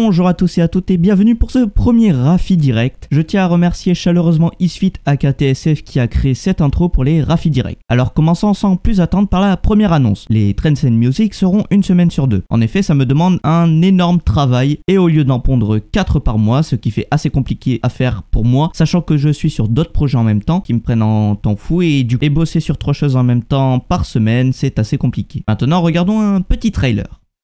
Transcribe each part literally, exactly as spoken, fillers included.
Bonjour à tous et à toutes et bienvenue pour ce premier Rafi Direct. Je tiens à remercier chaleureusement Isfit aka T S F qui a créé cette intro pour les Rafi Direct. Alors commençons sans plus attendre par la première annonce. Les Trends and Music seront une semaine sur deux. En effet, ça me demande un énorme travail et au lieu d'en pondre quatre par mois, ce qui fait assez compliqué à faire pour moi, sachant que je suis sur d'autres projets en même temps qui me prennent en temps fou et du coup, et bosser sur trois choses en même temps par semaine, c'est assez compliqué. Maintenant, regardons un petit trailer.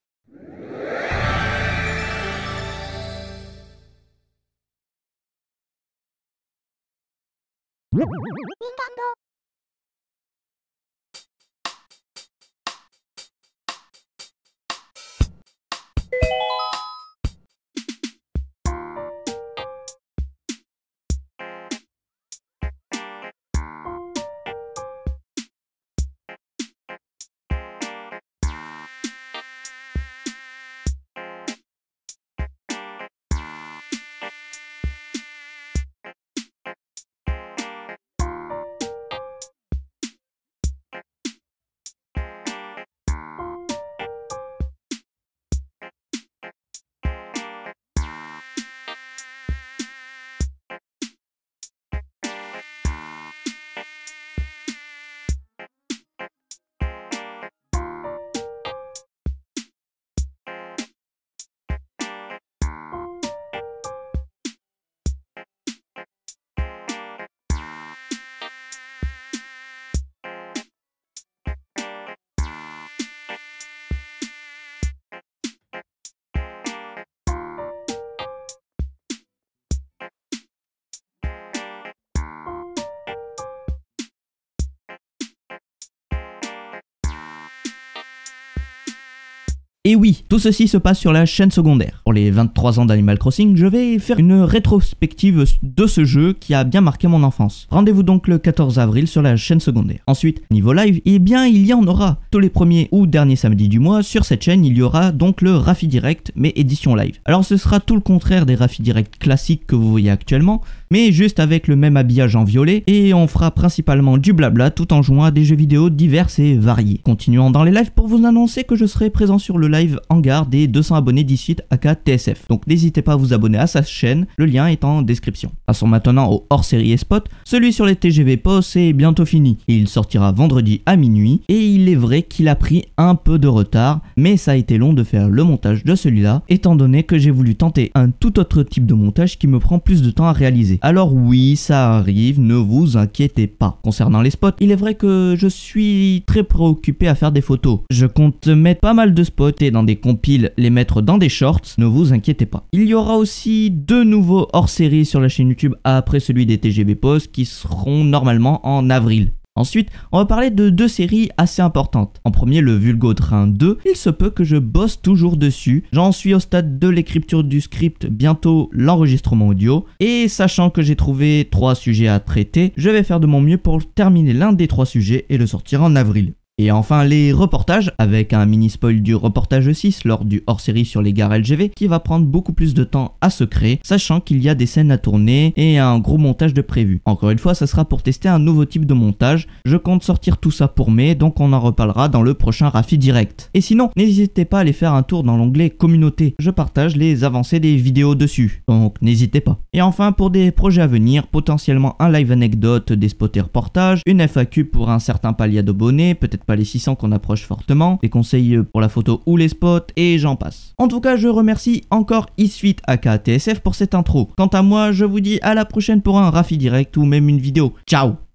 Et oui, tout ceci se passe sur la chaîne secondaire. Pour les vingt-trois ans d'Animal Crossing, je vais faire une rétrospective de ce jeu qui a bien marqué mon enfance. Rendez-vous donc le quatorze avril sur la chaîne secondaire. Ensuite, niveau live, eh bien il y en aura. Tous les premiers ou derniers samedis du mois, sur cette chaîne, il y aura donc le Rafi Direct, mais édition live. Alors ce sera tout le contraire des Rafi Direct classiques que vous voyez actuellement, mais juste avec le même habillage en violet, et on fera principalement du blabla tout en jouant à des jeux vidéo divers et variés. Continuons dans les lives pour vous annoncer que je serai présent sur le live hangar des deux cents abonnés d'Isfit aka T S F. Donc n'hésitez pas à vous abonner à sa chaîne, le lien est en description. Passons maintenant au hors-série et spot. Celui sur les T G V P O c'est bientôt fini. Il sortira vendredi à minuit et il est vrai qu'il a pris un peu de retard, mais ça a été long de faire le montage de celui-là, étant donné que j'ai voulu tenter un tout autre type de montage qui me prend plus de temps à réaliser. Alors oui, ça arrive, ne vous inquiétez pas. Concernant les spots, il est vrai que je suis très préoccupé à faire des photos. Je compte mettre pas mal de spots et dans des compiles les mettre dans des shorts, ne vous inquiétez pas. Il y aura aussi deux nouveaux hors-série sur la chaîne YouTube après celui des T G V P O S qui seront normalement en avril. Ensuite, on va parler de deux séries assez importantes. En premier, le Vulgaudrin deux. Il se peut que je bosse toujours dessus. J'en suis au stade de l'écriture du script, bientôt l'enregistrement audio. Et sachant que j'ai trouvé trois sujets à traiter, je vais faire de mon mieux pour terminer l'un des trois sujets et le sortir en avril. Et enfin les reportages, avec un mini spoil du reportage six lors du hors-série sur les gares L G V qui va prendre beaucoup plus de temps à se créer, sachant qu'il y a des scènes à tourner et un gros montage de prévu. Encore une fois, ça sera pour tester un nouveau type de montage. Je compte sortir tout ça pour mai, donc on en reparlera dans le prochain Rafi Direct. Et sinon, n'hésitez pas à aller faire un tour dans l'onglet communauté. Je partage les avancées des vidéos dessus, donc n'hésitez pas. Et enfin, pour des projets à venir, potentiellement un live anecdote des spots et reportages, une F A Q pour un certain palier d'abonnés, peut-être pas les six cents qu'on approche fortement, des conseils pour la photo ou les spots, et j'en passe. En tout cas, je remercie encore Isfit aka T S F pour cette intro. Quant à moi, je vous dis à la prochaine pour un Rafi Direct ou même une vidéo. Ciao!